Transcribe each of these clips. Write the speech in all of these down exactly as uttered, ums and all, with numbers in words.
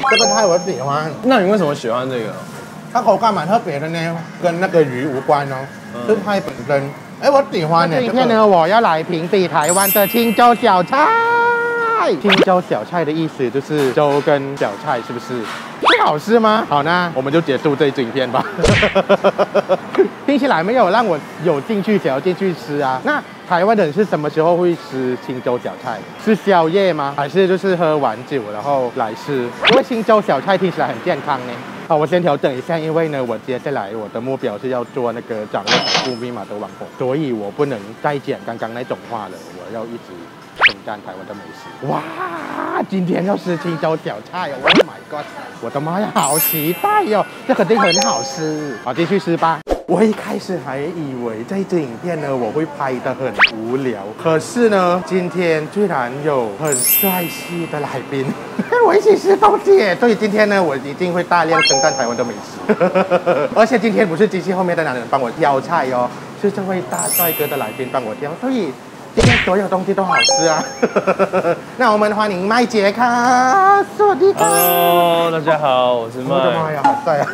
这个菜我喜欢。 那你为什么喜欢这个？ 它口感蛮特别的呢，跟那个鱼无关哦，是菜本身。哎，我喜欢呢。 这一片呢，我要来评比台湾的青州小菜。青州小菜的意思就是粥跟小菜，是不是？最好吃吗？好，那我们就结束这一影片吧。听起来没有让我有兴趣想要进去吃啊。那台湾人是什么时候会吃青州小菜？是宵夜吗？还是就是喝完酒然后来吃？因为青州小菜听起来很健康呢。好，我先调整一下，因为呢，我接下来我的目标是要做那个掌握财富密码的网红，所以我不能再讲刚刚那种话了，我要一直称赞台湾的美食。哇，今天要吃青州小菜哦 ！Oh my god， 我的妈呀，好期待哟、哦！这肯定很好吃。好，继续吃吧。我一开始还以为这支影片呢，我会拍得很无聊，可是呢，今天居然有很帅气的来宾跟我一起吃东西，所以今天呢，我一定会大量称赞台湾的美食。而且今天不是机器后面的男人帮我挑菜哦，是这位大帅哥的来宾帮我挑，所以今天所有东西都好吃啊。那我们欢迎麦杰卡，สวัสดีค่ะ Hello， 大家好，我是麦。 我的妈呀，好帅啊！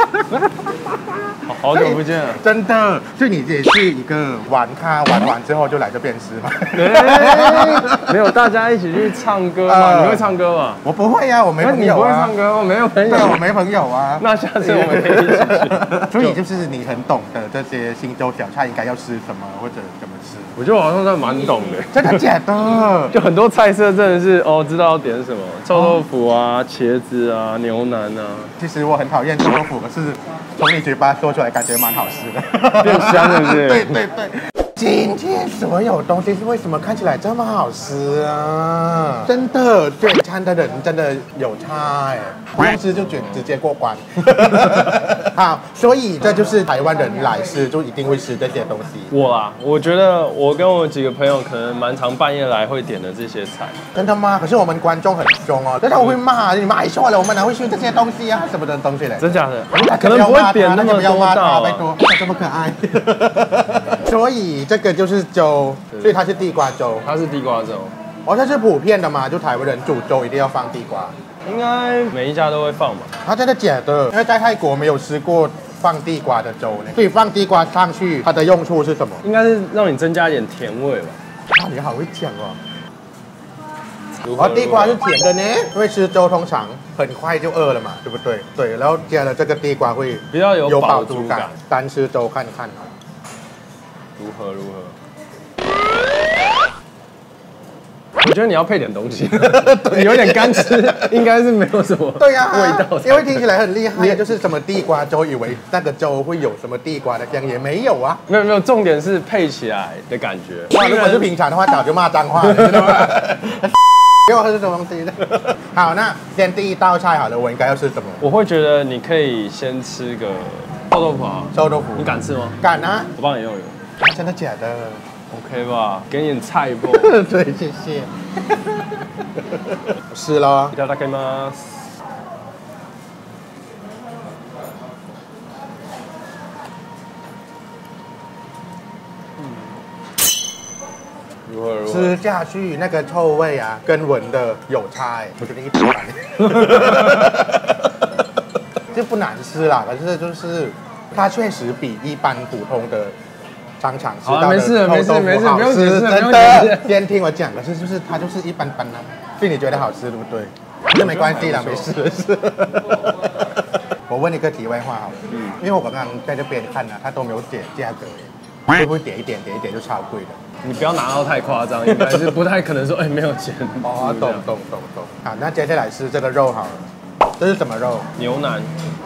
好久不见了， 真的，所以你也是一个玩咖，玩完之后就来这边吃嘛？ 没有，大家一起去唱歌嘛？呃、你会唱歌吗？ 我不会啊，我没朋友啊。你不会唱歌，我没有朋友。 对，我没朋友啊。 那下次我们可以一起去。 所以就是你很懂得这些新州小菜应该要吃什么或者怎么吃。 我觉得我好像在蛮懂的。 真的假的？ 就很多菜色真的是哦，知道要点什么，臭豆腐啊、茄子啊、牛腩啊。 其实我很讨厌臭豆腐，可是从你嘴巴说出来，感觉蛮好吃的， 变香了，是不是？ 对对对。今天所有东西是为什么看起来这么好吃啊？真的，点餐的人真的有差哎，不用吃就直直接过关。好，所以这就是台湾人来吃就一定会吃这些东西。 我啦，我觉得我跟我几个朋友可能蛮常半夜来会点的这些菜。 真的吗？可是我们观众很凶哦，但他们会骂你买错了，我们哪会吃这些东西啊？什么的东西嘞？ 真假的？可能不会点那么多道， 拜托，这么可爱。所以。这个就是粥，所以它是地瓜粥。 它是地瓜粥。 哦，它是普遍的嘛，就台湾人煮粥一定要放地瓜。 应该每一家都会放吧？ 它真的假的？因为在泰国没有吃过放地瓜的粥呢。所以放地瓜上去，它的用处是什么？ 应该是让你增加一点甜味吧。 啊，你好会讲哦。哦，地瓜是甜的呢，因为吃粥通常很快就饿了嘛，对不对？对，然后加了这个地瓜会比较有饱足感。 单吃粥看看。 如何如何？我觉得你要配点东西，你有点干吃，应该是没有什么对呀味道， 因为听起来很厉害，就是什么地瓜粥，以为那个粥会有什么地瓜的香，也没有啊。 没有没有，重点是配起来的感觉。 哇，如果是平常的话，早就骂脏话了，知道吗？给我喝是什么东西呢？好，那先第一道菜好了，我应该要吃什么？ 我会觉得你可以先吃个臭豆腐啊， 臭豆腐， 你敢吃吗？ 敢啊， 我帮你用油。 真的假的 ？OK 吧，给你点菜不？ 对，谢谢。是咯。 いただきます。如何如何？ 吃下去那个臭味啊，跟闻的有差哎，我觉得一般。就不难吃啦，可是就是它确实比一般普通的。商场吃到的没事没事没事，不用解释， 真的。先听我讲，可是就是它就是一般般啦，所以你觉得好吃对不对？这没关系啦，没事没事。我问一个题外话好了，嗯，因为我刚刚在这边看呢，它都没有点价格，会不会点一点点一点就超贵的？ 你不要拿到太夸张，应该是不太可能说哎没有钱。 哦，懂懂懂懂。好，那接下来吃这个肉好了，这是什么肉？ 牛腩。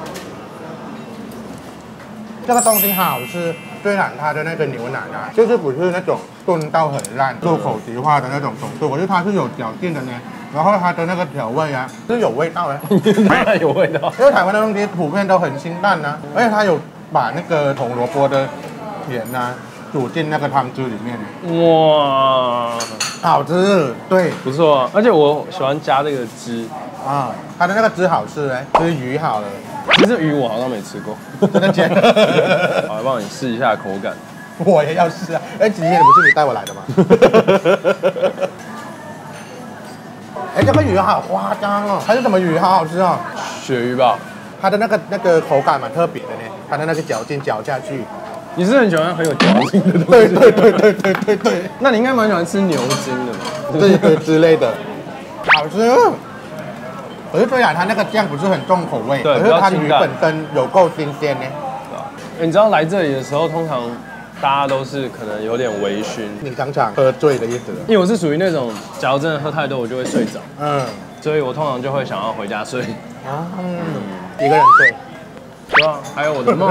这个东西好吃。虽然它的那个牛腩啊，就是不是那种炖到很烂、入口即化的那种程度，我觉得它是有嚼劲的呢。然后它的那个调味啊，是有味道的， 当然有味道。 因为台湾的东西普遍都很清淡啊，而且它有把那个红萝卜的甜啊煮进那个汤汁里面。哇，好吃，对， 不错。而且我喜欢加这个汁啊，它的那个汁好吃哎，吃鱼好了。 其实鱼我好像没吃过， 真的假的？ 好，帮你试一下口感。 我也要试啊！哎，今天不是你带我来的吗？ 哎，这个鱼好夸张哦，它是什么鱼？好好吃哦。 鳕鱼吧？ 它的那个那个口感蛮特别的呢，它的那个嚼劲嚼下去。 你是很喜欢很有嚼劲的东西？ 对对对对对对对。 那你应该蛮喜欢吃牛筋的吧？ 对对之类的，好吃。可是虽然它那个酱不是很重口味， 对， 可是它的鱼本身有够新鲜呢。 你知道来这里的时候，通常大家都是可能有点微醺。 你常常喝醉的意思。 因为我是属于那种，假如真的喝太多，我就会睡着。嗯，所以我通常就会想要回家睡。 啊，嗯，一个人睡。 对啊，还有我的猫。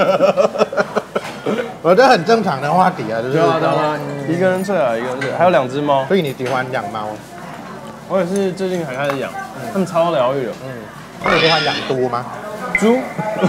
我这很正常的话题啊，就是对啊对啊，一个人睡啊，一个人睡，还有两只猫。 所以你喜欢养猫？ 我也是最近才开始养，它们超疗愈的。 嗯，那你喜欢养猪吗？ 猪？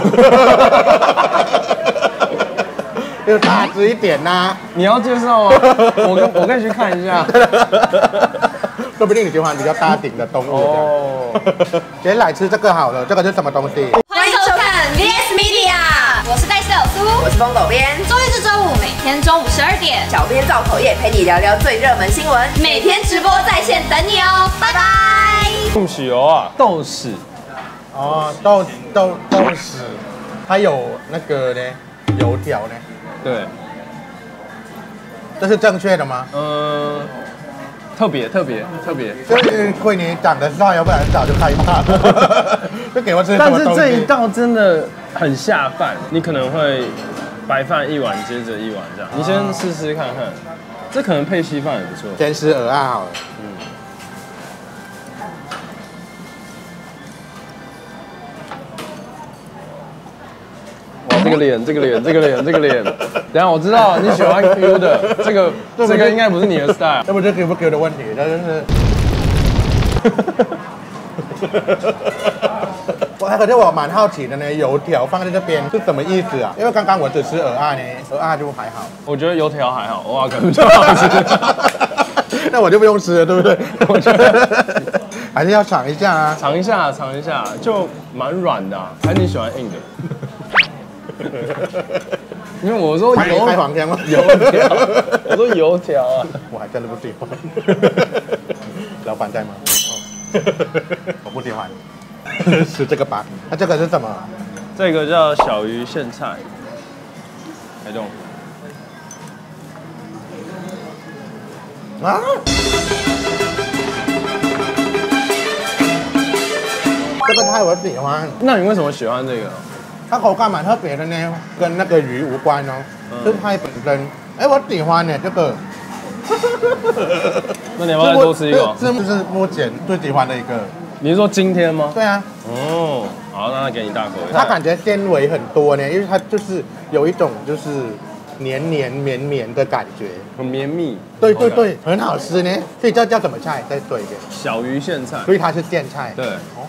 就大只一点呐。 你要介绍吗？我跟我可以去看一下。 说不定你喜欢比较大型的动物。哦。先来吃这个好了，这个是什么东西？ 欢迎收看 V S Media， 我是戴斯有苏， 我是疯狗编。 周一至周五每天中午十二点， 小编造口业陪你聊聊最热门新闻， 每天直播在线等你哦，拜拜。 不喜油啊，豆豉。 哦，豆豆豆豉，还有那个呢，油条呢。 对。 这是正确的吗？ 嗯。特别特别特别， 就是亏你长得帅，要不然早就开骂了。就给我吃什么东西？ 但是这一道真的很下饭，你可能会白饭一碗接着一碗这样。你先试试看看，这可能配稀饭也不错。 先吃鹅啊好了。嗯。 哇，这个脸，这个脸，这个脸，这个脸。等下我知道你喜欢 Q 的，这个这个应该不是你的 style。 这不是 Q 不 Q 的问题，这就是。我可是我蛮好奇的呢，油条放在这边是什么意思啊？因为刚刚我只吃鹅啊呢，鹅啊就还好。 我觉得油条还好，哇，可能比较好吃。 那我就不用吃了，对不对？我觉得还是要尝一下啊， 尝一下，尝一下，就蛮软的、啊，还是你喜欢硬的？因为我说油开黄腔吗？ 油条，我说油条啊， 我还真的不喜欢。老板在吗？我不喜欢，吃这个吧。那这个是什么？ 这个叫小鱼苋菜，台中。 啊！这个菜我喜欢。 那你为什么喜欢这个？ 它口感蛮特别的呢，跟那个鱼无关哦，是菜本身。哎，我喜欢呢这个。 那你要不要再多吃一个？ 这是目前最喜欢的一个。 你是说今天吗？ 对啊。 哦，好，那给你大口一下。 它感觉纤维很多呢，因为它就是有一种就是黏黏绵绵的感觉， 很绵密。 对对对，很好吃呢。所以这叫什么菜？再说一遍。 小鱼苋菜。 所以它是苋菜。 对。 哦。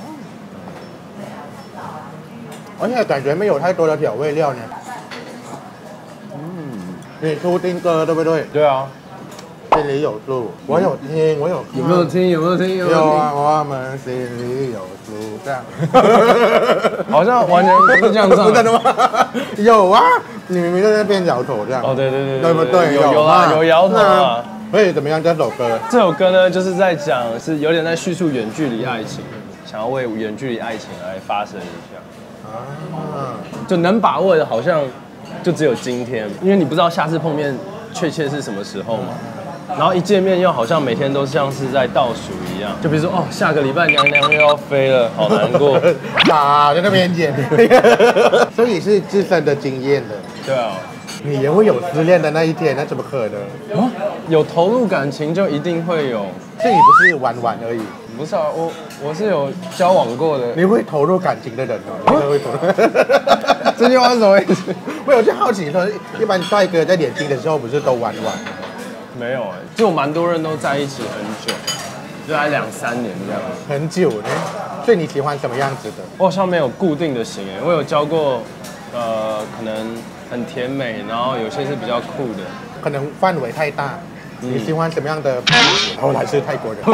而且感觉没有太多的调味料呢。嗯。你出听歌对不对？ 对啊。 心里有数，我有听，我有有没有听？有没有听？有有啊，我们心里有数，这样。 好像完全不是这样唱。 真的吗？有啊，你明明在那边摇头这样。 哦，对对对对不对？ 有有啊，有摇头啊。 所以怎么样？这首歌？ 这首歌呢，就是在讲，是有点在叙述远距离爱情，想要为远距离爱情来发声一下。啊。就能把握的，好像就只有今天，因为你不知道下次碰面确切是什么时候嘛。然后一见面又好像每天都像是在倒数一样，就比如说哦，下个礼拜娘娘又要飞了，好难过。 啊，在那边剪，所以是自身的经验的。 对啊， 你也会有失恋的那一天，那怎么可能？ 啊，有投入感情就一定会有。 所以你不是玩玩而已。 不是啊，我我是有交往过的。 你会投入感情的人哦，你会投入。 这句话是什么意思？ 没有，就好奇说，一般帅哥在年轻的时候不是都玩玩？ 没有哎、欸，就蛮多人都在一起很久，就来两三年这样。 很久呢，所以你喜欢什么样子的？ 我好像没有固定的型哎、欸，我有交过，呃，可能很甜美，然后有些是比较酷的， 可能范围太大。嗯、你喜欢什么样的？后来是泰国人，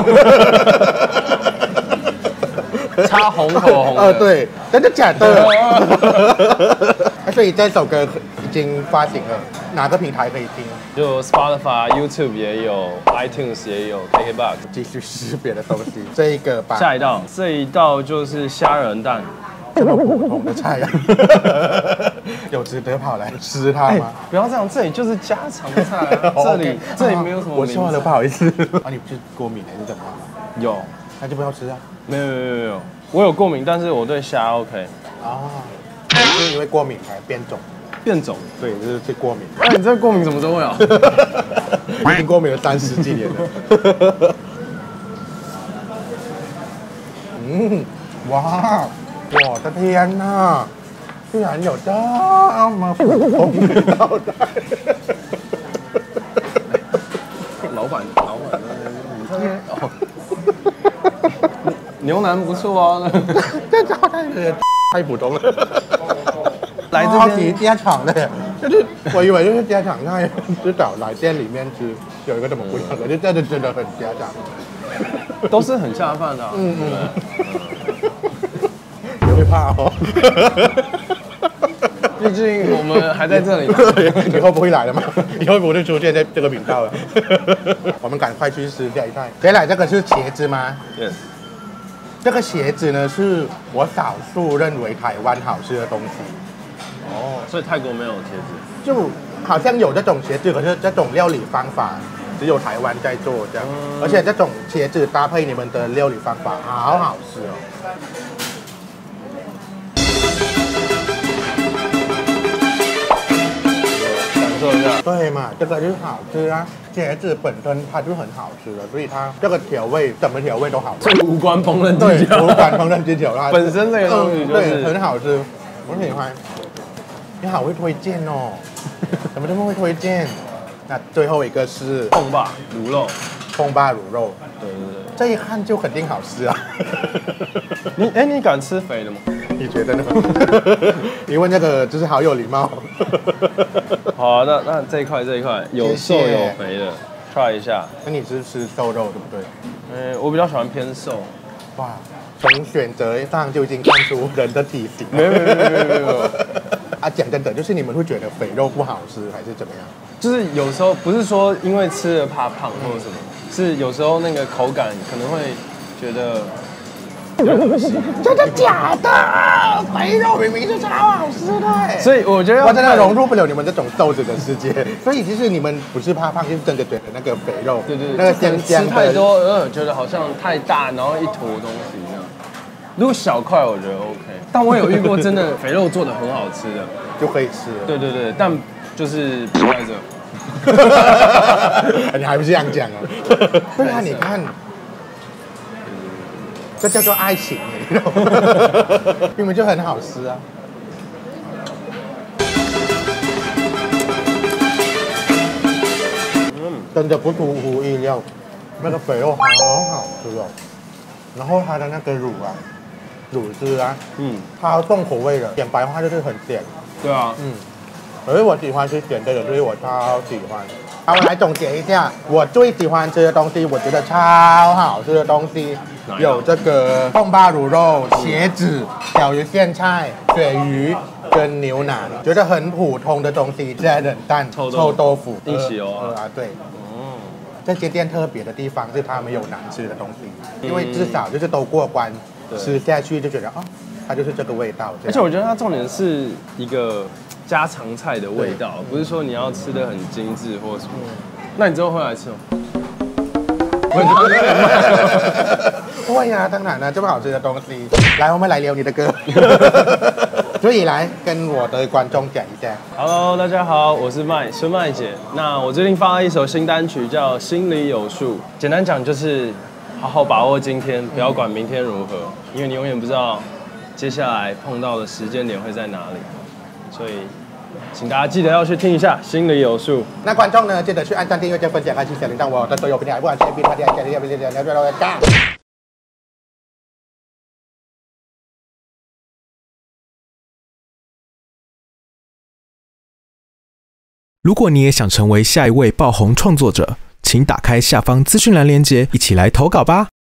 擦红口红的。 呃，对，真的假的？所以这首歌已经发行了， 哪个平台可以听？ 就 Spotify、YouTube 也有 ，iTunes 也有 ，K K B O X。 继续吃别的东西，这一个吧。 下一道，这一道就是虾仁蛋。 这么普通的菜啊，有值得跑来吃它吗？ 不要这样，这里就是家常菜啊，这里这里没有什么。 我错了，不好意思。啊，你不是过敏还是怎么样？ 有， 那就不要吃啊。 没有没有没有没有，我有过敏，但是我对虾 OK。 啊，就是因为过敏才变种。 变种？ 对，就是去过敏。 那你这过敏什么时候会有？ 我已经过敏了三十几年了。嗯，哇！我的天呐，居然有这么普通的道菜！ 老板，老板，你这边哦，牛腩不错啊， 这道菜太普通了。 来这超级家常的，就是我以为就是家常菜，至少来店里面吃有一个这么不一样的，就真的真的很家常， 都是很下饭的、啊。嗯嗯。 会怕哦， 毕竟我们还在这里嘛。 以后不会来了吗？以后不会出现在这个频道了。我们赶快去吃下一菜。接下来这个是茄子吗 ？Yes。 这个茄子呢，是我少数认为台湾好吃的东西。 哦，所以泰国没有茄子？ 就好像有这种茄子，可是这种料理方法只有台湾在做这样。嗯、而且这种茄子搭配你们的料理方法，好好吃哦。对嘛，这个就是好吃啊！茄子本身它就很好吃的，所以它这个调味怎么调味都好吃。 这无关烹饪技巧， 无关烹饪技巧，它本身这个东西就是、 对很好吃，我喜欢。你好会推荐哦，怎么这么会推荐？那最后一个是控霸卤肉， 控霸卤肉， 对对对， 这一看就肯定好吃啊！ 你哎，你敢吃肥的吗？ 你觉得呢？你问这个就是好有礼貌。 好、啊，那那这一块这一块有瘦有肥的 ，try 一下。 那你是吃瘦肉对不对？ 嗯，我比较喜欢偏瘦。 哇，从选择上就已经看出人的体型。 没有没有没有没有没有。 啊，讲真的，就是你们会觉得肥肉不好吃，还是怎么样？ 就是有时候不是说因为吃了怕胖或者什么，嗯、是有时候那个口感可能会觉得。 真的假的？肥肉明明是超好吃的， 所以我觉得我真的融入不了你们这种瘦子的世界。所以其实你们不是怕胖，就是真的觉得那个肥肉， 对对， 那个香香吃太多，呃，觉得好像太大，然后一坨东西那样。如果小块，我觉得 OK。但我有遇过真的肥肉做的很好吃的， 就可以吃。 对对对，但就是不在这。你还不是这样讲啊？对啊，你看。这叫做爱情，你知道吗？明明就很好吃啊！嗯，真的不出乎意料，那个肥肉好好吃哦。然后它的那个乳啊，乳汁啊，嗯，它重口味的，讲白话就是很甜。 对啊， 嗯，可是我喜欢吃甜的，所以我超喜欢。好，我来总结一下，我最喜欢吃的东西，我觉得超好吃的东西。有这个控霸卤肉、茄子、小鱼苋菜、鳕鱼跟牛腩，觉得很普通的东西，加冷蛋、臭豆腐、臭豆腐一起哦啊，对。哦，这间店特别的地方是他们有难吃的东西，因为至少就是都过关，吃下去就觉得哦，它就是这个味道。 而且我觉得它重点是一个家常菜的味道，不是说你要吃的很精致或什么。那你之后会来吃吗？会呀、啊，当然了，这么好吃的东西。来，我们来聊你的歌。所以来跟我的观众讲一下。Hello， 大家好，我是麦孙麦姐。那我最近发了一首新单曲，叫《心里有数》。简单讲就是好好把握今天，不要管明天如何，因为你永远不知道接下来碰到的时间点会在哪里。所以，请大家记得要去听一下《心里有数》。那观众呢，记得去按赞、订阅、加分享、开启小铃铛。我的所有平台，不管是 A P P、Podcast、Podcast、Podcast、Podcast、Podcast。 如果你也想成为下一位爆红创作者，请打开下方资讯栏连结，一起来投稿吧。